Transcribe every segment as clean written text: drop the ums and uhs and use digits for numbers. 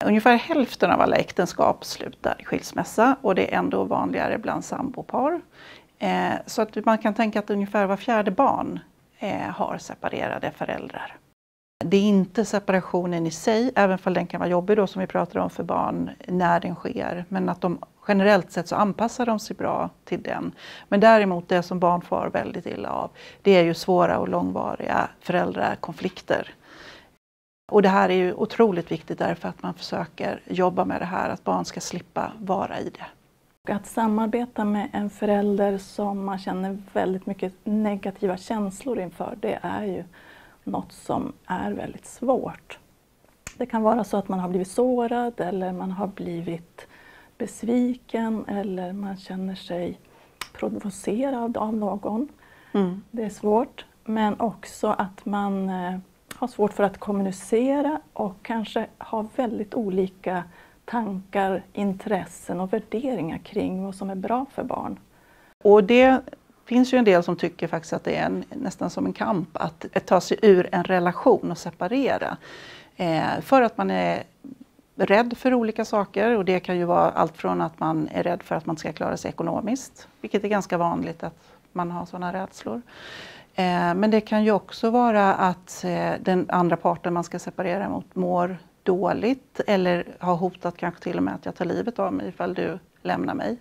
Ungefär hälften av alla äktenskap slutar i skilsmässa och det är ändå vanligare bland sambopar. Så att man kan tänka att ungefär var fjärde barn har separerade föräldrar. Det är inte separationen i sig, även om den kan vara jobbig då som vi pratar om för barn när den sker. Men att de generellt sett så anpassar de sig bra till den. Men däremot det som barn får väldigt illa av, det är ju svåra och långvariga föräldrakonflikter. Och det här är ju otroligt viktigt därför att man försöker jobba med det här, att barn ska slippa vara i det. Att samarbeta med en förälder som man känner väldigt mycket negativa känslor inför, det är ju något som är väldigt svårt. Det kan vara så att man har blivit sårad eller man har blivit besviken eller man känner sig provocerad av någon. Det är svårt, men också att man har svårt för att kommunicera och kanske har väldigt olika tankar, intressen och värderingar kring vad som är bra för barn. Och det finns ju en del som tycker faktiskt att det är nästan som en kamp att ta sig ur en relation och separera. För att man är rädd för olika saker, och det kan ju vara allt från att man är rädd för att man ska klara sig ekonomiskt, vilket är ganska vanligt att man har sådana rädslor. Men det kan ju också vara att den andra parten man ska separera mot mår dåligt eller har hotat kanske till och med att jag tar livet av mig ifall du lämnar mig.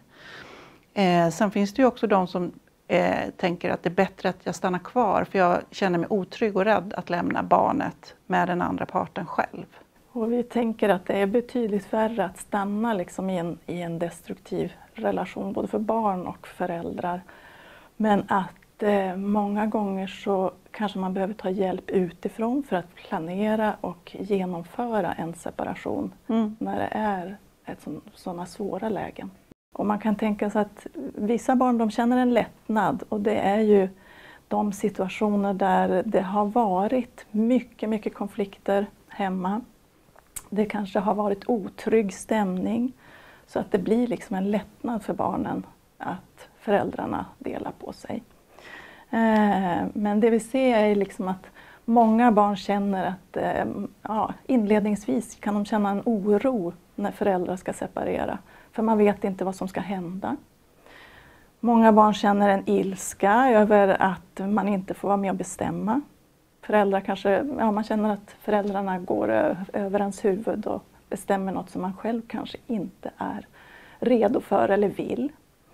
Sen finns det ju också de som tänker att det är bättre att jag stannar kvar för jag känner mig otrygg och rädd att lämna barnet med den andra parten själv. Och vi tänker att det är betydligt värre att stanna liksom i en destruktiv relation både för barn och föräldrar. Men att många gånger så kanske man behöver ta hjälp utifrån för att planera och genomföra en separation när det är sådana svåra lägen. Och man kan tänka sig att vissa barn de känner en lättnad och det är ju de situationer där det har varit mycket konflikter hemma. Det kanske har varit otrygg stämning så att det blir liksom en lättnad för barnen att föräldrarna delar på sig. Men det vi ser är liksom att många barn känner att inledningsvis kan de känna en oro när föräldrar ska separera. För man vet inte vad som ska hända. Många barn känner en ilska över att man inte får vara med och bestämma. Föräldrar kanske, man känner att föräldrarna går över ens huvud och bestämmer något som man själv kanske inte är redo för eller vill.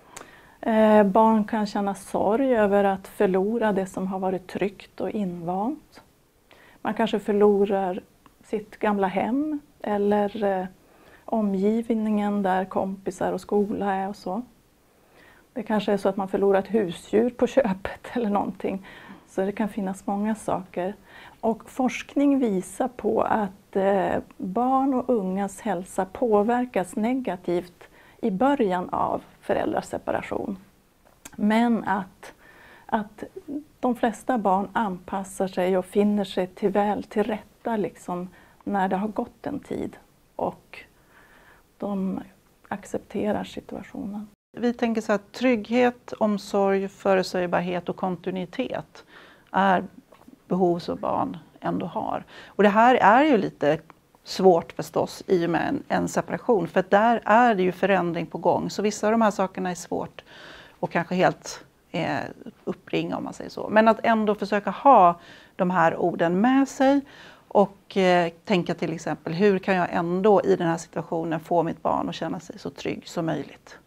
Barn kan känna sorg över att förlora det som har varit tryggt och invant. Man kanske förlorar sitt gamla hem eller omgivningen där kompisar och skola är och så. Det kanske är så att man förlorar ett husdjur på köpet eller någonting. Så det kan finnas många saker. Och forskning visar på att barn och ungas hälsa påverkas negativt i början av föräldraseparation. Men att de flesta barn anpassar sig och finner sig väl till rätta liksom, när det har gått en tid. Och de accepterar situationen. Vi tänker så att trygghet, omsorg, förutsägbarhet och kontinuitet är behov som barn ändå har. Och det här är ju lite svårt förstås i och med en separation. För där är det ju förändring på gång. Så vissa av de här sakerna är svårt och kanske helt uppringa om man säger så. Men att ändå försöka ha de här orden med sig. Och tänka till exempel, hur kan jag ändå i den här situationen få mitt barn att känna sig så trygg som möjligt?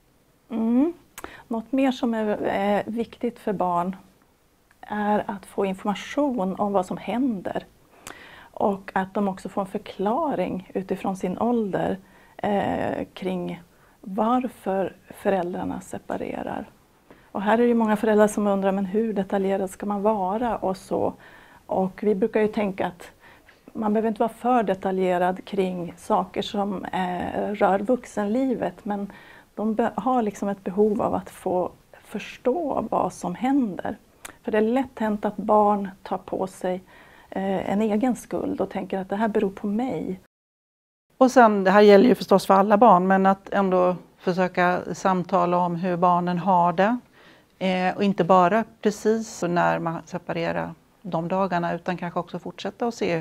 Något mer som är viktigt för barn är att få information om vad som händer. Och att de också får en förklaring utifrån sin ålder kring varför föräldrarna separerar. Och här är det ju många föräldrar som undrar, men hur detaljerad ska man vara och så. Och vi brukar ju tänka att man behöver inte vara för detaljerad kring saker som rör vuxenlivet. Men de har liksom ett behov av att få förstå vad som händer. För det är lätt hänt att barn tar på sig en egen skuld och tänker att det här beror på mig. Och sen, det här gäller ju förstås för alla barn, men att ändå försöka samtala om hur barnen har det. Och inte bara precis när man separerar de dagarna, utan kanske också fortsätta och se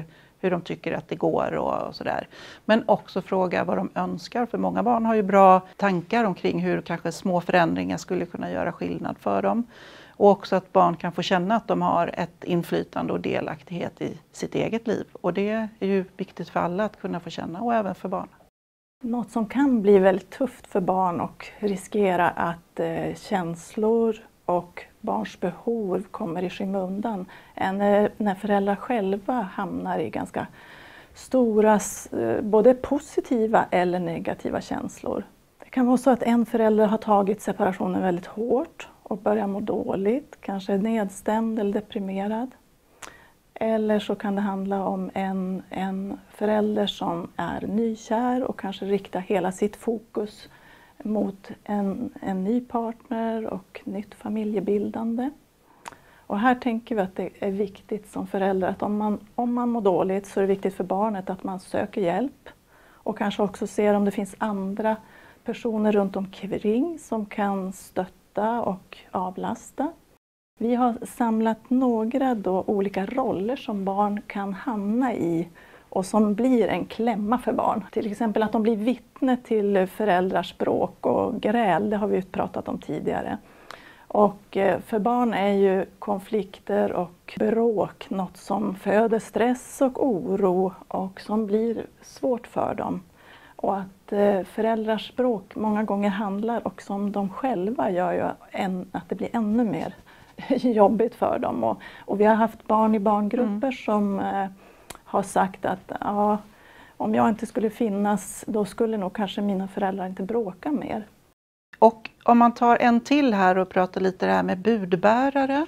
hur de tycker att det går och sådär. Men också fråga vad de önskar, för många barn har ju bra tankar omkring hur kanske små förändringar skulle kunna göra skillnad för dem. Och också att barn kan få känna att de har ett inflytande och delaktighet i sitt eget liv. Och det är ju viktigt för alla att kunna få känna, och även för barn. Något som kan bli väldigt tufft för barn och riskera att känslor och barns behov kommer i skymundan är när föräldrar själva hamnar i ganska stora, både positiva eller negativa känslor. Det kan vara så att en förälder har tagit separationen väldigt hårt och börjar må dåligt, kanske är nedstämd eller deprimerad. Eller så kan det handla om en förälder som är nykär och kanske riktar hela sitt fokus mot en ny partner och nytt familjebildande. Och här tänker vi att det är viktigt som förälder att om man mår dåligt så är det viktigt för barnet att man söker hjälp. Och kanske också ser om det finns andra personer runt omkring som kan stötta och avlasta. Vi har samlat några olika roller som barn kan hamna i och som blir en klämma för barn. Till exempel att de blir vittne till föräldrars bråk och gräl, det har vi pratat om tidigare. Och för barn är ju konflikter och bråk något som föder stress och oro och som blir svårt för dem. Och att föräldrars bråk många gånger handlar också om de själva gör ju att det blir ännu mer jobbigt för dem. Och vi har haft barn i barngrupper som har sagt att ja, om jag inte skulle finnas då skulle nog kanske mina föräldrar inte bråka mer. Och om man tar en till här och pratar lite det här med budbärare.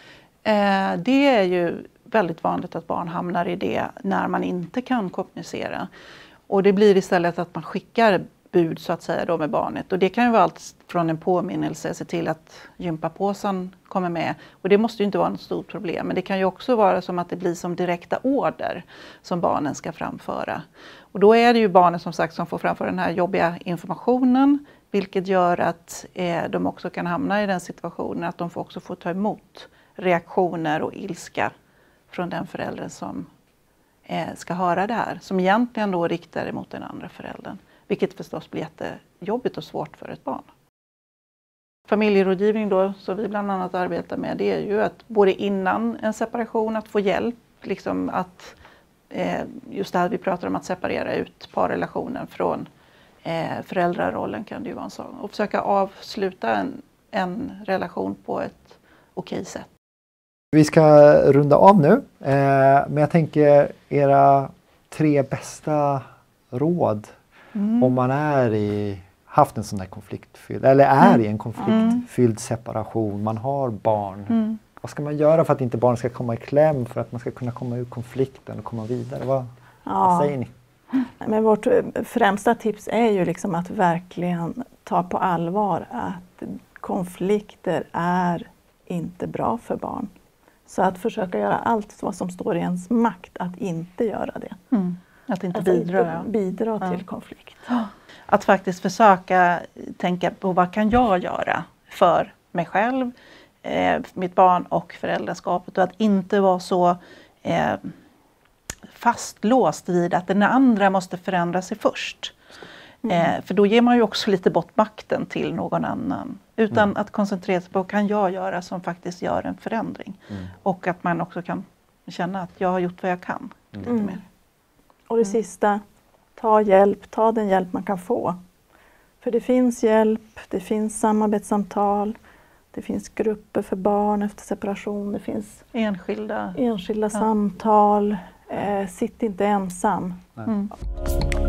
Det är ju väldigt vanligt att barn hamnar i det när man inte kan kommunicera. Och det blir istället att man skickar bud så att säga då med barnet. Och det kan ju vara allt från en påminnelse, se till att gympapåsen kommer med. Och det måste ju inte vara något stort problem. Men det kan ju också vara som att det blir som direkta order som barnen ska framföra. Och då är det ju barnen som sagt som får framföra den här jobbiga informationen. Vilket gör att de också kan hamna i den situationen att de också får ta emot reaktioner och ilska från den föräldern som ska höra det här. Som egentligen då riktar emot den andra föräldern. Vilket förstås blir jättejobbigt och svårt för ett barn. Familjerådgivning då, som vi bland annat arbetar med, det är ju att både innan en separation att få hjälp, liksom att just det här vi pratar om att separera ut parrelationen från föräldrarollen kan det ju vara en sak. Och försöka avsluta en relation på ett okej sätt. Vi ska runda av nu, men jag tänker era 3 bästa råd om man haft en sån här konfliktfylld, eller är i en konfliktfylld separation, man har barn. Vad ska man göra för att inte barn ska komma i kläm, för att man ska kunna komma ur konflikten och komma vidare? Vad säger ni? Men vårt främsta tips är ju liksom att verkligen ta på allvar att konflikter är inte bra för barn. Så att försöka göra allt vad som står i ens makt att inte göra det. Att inte bidra till konflikt. Att faktiskt försöka tänka på vad kan jag göra för mig själv, mitt barn och föräldraskapet. Och att inte vara så fastlåst vid att den andra måste förändra sig först. För då ger man ju också lite bort makten till någon annan. Utan att koncentrera sig på vad kan jag göra som faktiskt gör en förändring. Och att man också kan känna att jag har gjort vad jag kan. Lite mer. Och det sista, ta den hjälp man kan få. För det finns hjälp, det finns samarbetssamtal, det finns grupper för barn efter separation, det finns enskilda samtal. Sitt inte ensam.